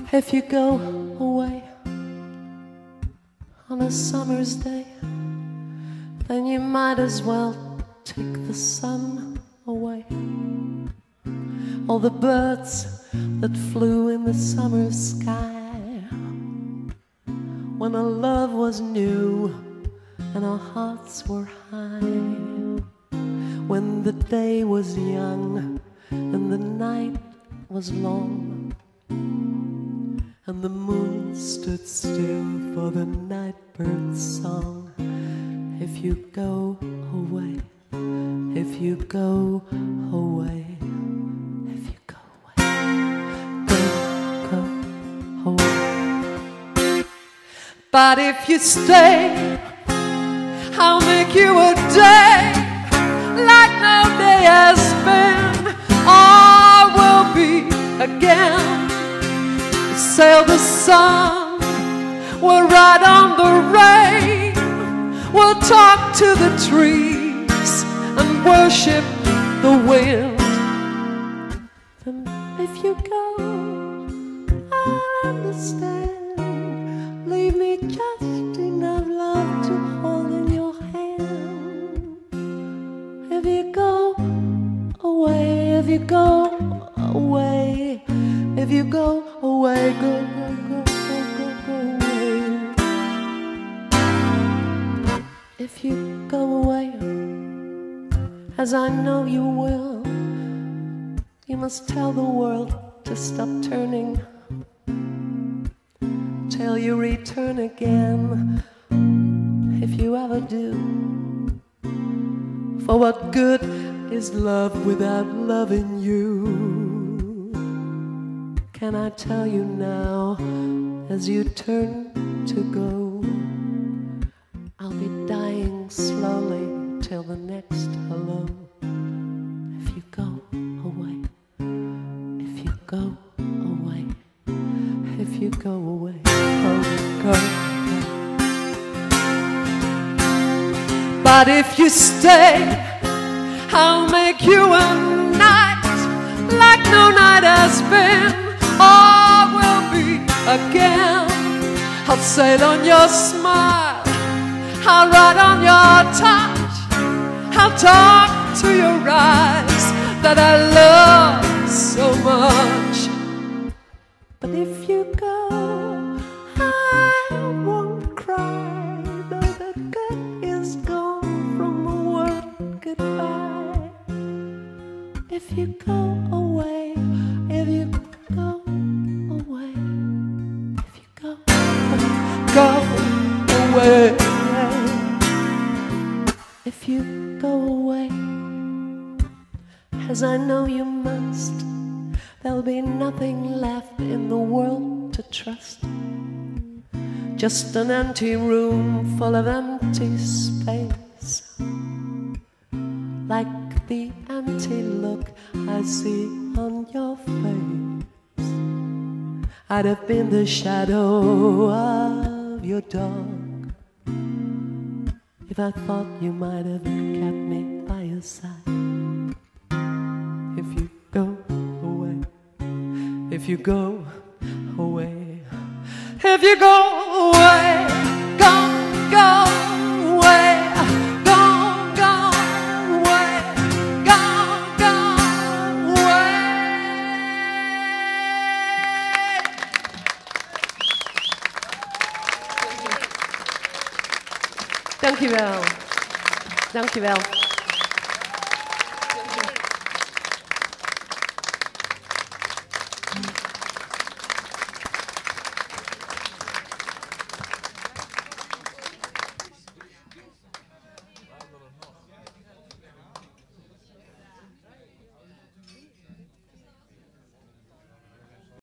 If you go away on a summer's day, then you might as well take the sun away. All the birds that flew in the summer sky, when our love was new and our hearts were high, when the day was young and the night was long, and the moon stood still for the nightbird's song. If you go away, if you go away, if you go away, go away. But if you stay, I'll make you a day like no day has been, or will be again. Sail the sun, we'll ride on the rain, we'll talk to the trees and worship the wind. And if you go, I'll understand. Leave me just enough love to hold in your hand. If you go away, if you go away, if you go away, go, go, go, go, go, go away. If you go away, as I know you will, you must tell the world to stop turning till you return again. If you ever do, for what good is love without loving you? Can I tell you now, as you turn to go, I'll be dying slowly till the next hello. If you go away, if you go away, if you go away, go. But if you stay, I'll make you a night like no night has been, or will be again. I'll sail on your smile, I'll ride on your touch, I'll talk to your eyes that I love so much. But if you go, I won't cry, though the good is gone from the word goodbye. If you go away, if you go away, if you go away, if you go away, as I know you must, there'll be nothing left in the world to trust. Just an empty room full of empty space, like the empty look I see on your face. I'd have been the shadow of your dog if I thought you might have kept me by your side. If you go away, if you go away, if you go away, go away, go away, go away. Dank u wel. Dank u wel.